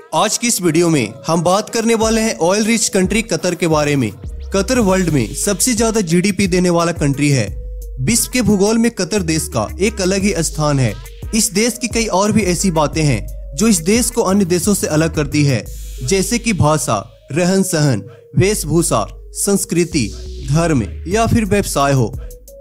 आज की इस वीडियो में हम बात करने वाले हैं ऑयल रिच कंट्री कतर के बारे में। कतर वर्ल्ड में सबसे ज्यादा जीडीपी देने वाला कंट्री है। विश्व के भूगोल में कतर देश का एक अलग ही स्थान है। इस देश की कई और भी ऐसी बातें हैं जो इस देश को अन्य देशों से अलग करती है, जैसे कि भाषा, रहन सहन, वेशभूषा, संस्कृति, धर्म या फिर व्यवसाय हो।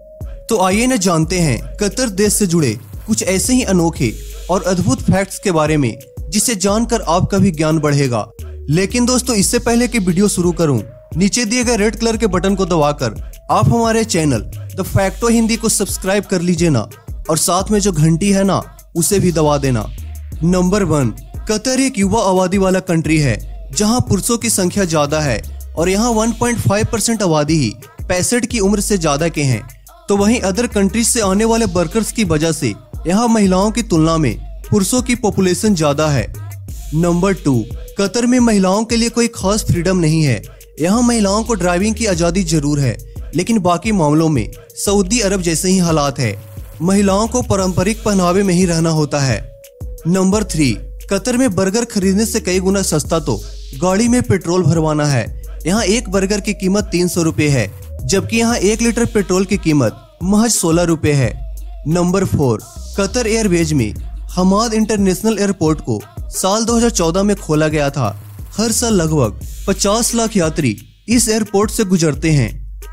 तो आइए न जानते हैं कतर देश से जुड़े कुछ ऐसे ही अनोखे और अद्भुत फैक्ट्स के बारे में जिसे जानकर आपका भी ज्ञान बढ़ेगा। लेकिन दोस्तों, इससे पहले कि वीडियो शुरू करूं, नीचे दिए गए रेड कलर के बटन को दबाकर आप हमारे चैनल द फैक्टो हिंदी को सब्सक्राइब कर लीजिए ना, और साथ में जो घंटी है ना उसे भी दबा देना। नंबर 1, कतर एक युवा आबादी वाला कंट्री है जहां पुरुषों की संख्या ज्यादा है और यहां 1.5% आबादी ही 65 की उम्र से ज्यादा के हैं। तो वहीं अदर कंट्रीज से आने वाले वर्कर्स की वजह से यहाँ महिलाओं की तुलना में पुरुषों की पॉपुलेशन ज्यादा है। नंबर 2, कतर में महिलाओं के लिए कोई खास फ्रीडम नहीं है। यहाँ महिलाओं को ड्राइविंग की आजादी जरूर है, लेकिन बाकी मामलों में सऊदी अरब जैसे ही हालात है। महिलाओं को पारंपरिक पहनावे में ही रहना होता है। नंबर 3, कतर में बर्गर खरीदने से कई गुना सस्ता तो गाड़ी में पेट्रोल भरवाना है। यहाँ एक बर्गर की कीमत 300 रुपए है, जबकि यहाँ 1 लीटर पेट्रोल की कीमत महज 16 रुपए है। नंबर 4, कतर एयरवेज में हमाद इंटरनेशनल एयरपोर्ट को साल 2014 में खोला गया था। हर साल लगभग 50 लाख यात्री इस एयरपोर्ट से गुजरते हैं।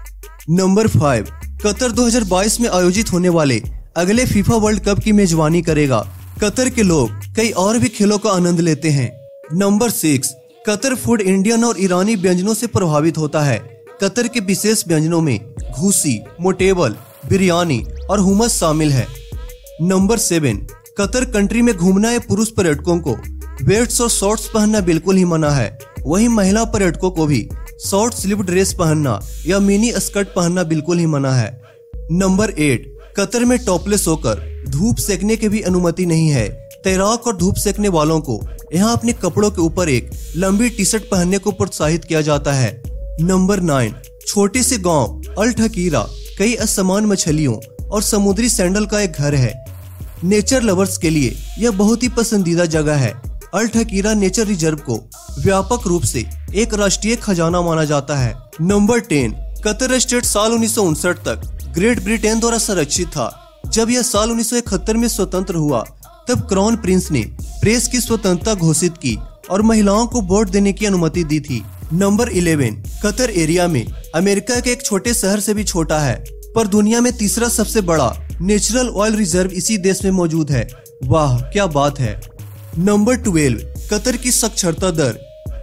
नंबर 5, कतर 2022 में आयोजित होने वाले अगले फीफा वर्ल्ड कप की मेजबानी करेगा। कतर के लोग कई और भी खेलों का आनंद लेते हैं। नंबर 6, कतर फूड इंडियन और ईरानी व्यंजनों से प्रभावित होता है। कतर के विशेष व्यंजनों में घूसी, मोटेबल, बिरयानी और हुमस शामिल है। नंबर 7, कतर कंट्री में घूमना या पुरुष पर्यटकों को वेट्स और शॉर्ट्स पहनना बिल्कुल ही मना है। वहीं महिला पर्यटकों को भी शॉर्ट स्लीव ड्रेस पहनना या मिनी स्कर्ट पहनना बिल्कुल ही मना है। नंबर 8, कतर में टॉपलेस होकर धूप सेकने की भी अनुमति नहीं है। तैराक और धूप सेकने वालों को यहाँ अपने कपड़ों के ऊपर एक लंबी टी शर्ट पहनने को प्रोत्साहित किया जाता है। नंबर 9, छोटे से गांव अल ठकीरा कई असमान मछलियों और समुद्री सैंडल का एक घर है। नेचर लवर्स के लिए यह बहुत ही पसंदीदा जगह है। अल ठकीरा नेचर रिजर्व को व्यापक रूप से एक राष्ट्रीय खजाना माना जाता है। नंबर 10, कतर स्टेट साल 1959 तक ग्रेट ब्रिटेन द्वारा संरक्षित था। जब यह साल 1971 में स्वतंत्र हुआ, तब क्राउन प्रिंस ने प्रेस की स्वतंत्रता घोषित की और महिलाओं को वोट देने की अनुमति दी थी। नंबर 11, कतर एरिया में अमेरिका के एक छोटे शहर से भी छोटा है, पर दुनिया में तीसरा सबसे बड़ा नेचुरल ऑयल रिजर्व इसी देश में मौजूद है। वाह क्या बात है। नंबर 12, कतर की साक्षरता दर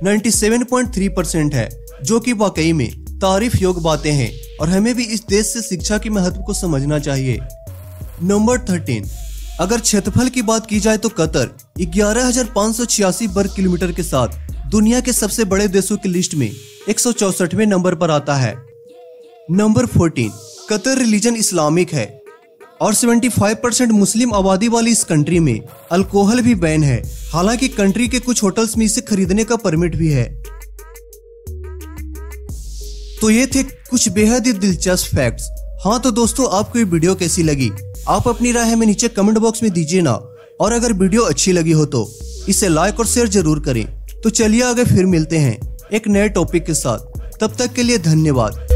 97.3% है, जो कि वाकई में तारीफ योग्य बातें हैं और हमें भी इस देश से शिक्षा के महत्व को समझना चाहिए। नंबर 13, अगर क्षेत्रफल की बात की जाए तो कतर 11,586 वर्ग किलोमीटर के साथ दुनिया के सबसे बड़े देशों की लिस्ट में 164वें नंबर पर आता है। नंबर 14, कतर रिलीजन इस्लामिक है और 75% मुस्लिम आबादी वाली इस कंट्री में अल्कोहल भी बैन है। हालांकि कंट्री के कुछ होटल्स में इसे खरीदने का परमिट भी है। तो ये थे कुछ बेहद ही दिलचस्प फैक्ट्स। हाँ तो दोस्तों, आपको ये वीडियो कैसी लगी आप अपनी राय हमें नीचे कमेंट बॉक्स में दीजिए ना, और अगर वीडियो अच्छी लगी हो तो इसे लाइक और शेयर जरूर करें। तो चलिए आगे फिर मिलते हैं एक नए टॉपिक के साथ। तब तक के लिए धन्यवाद।